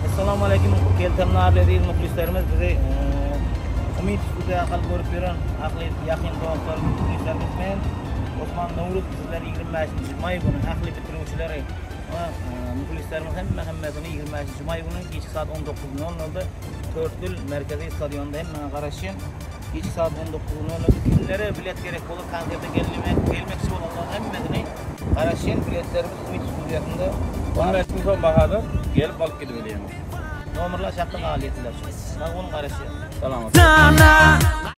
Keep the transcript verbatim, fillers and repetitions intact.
Assalamu alaykum. Keltamlarla değil muxlislarimiz bizi Umid Studiya aqal ko'rib beran aqli yaqin do'stlar muxlislarimiz men Osman Novruz sizlar yigirma beshinchi may kuni aqli bitiruvchilari va muxlislarimiz hamma hammasini yigirma beshinchi may kuni kechki soat o'n to'qqiz nol nol da To'rtgul markaziy stadionda hamma qarashing. Kechki soat o'n to'qqiz nol nol da kimlari bilet kerak bo'lib konsertga kelmek kelmoqchi bo'lganlar hammasini qarashing. Biletlarimiz Umid Studiyasida Onlar son bahada gelip alıp gidip ödeyemem. nomerlar şartda ma'lum etiladi. Sağ olun qarashing. Selamat.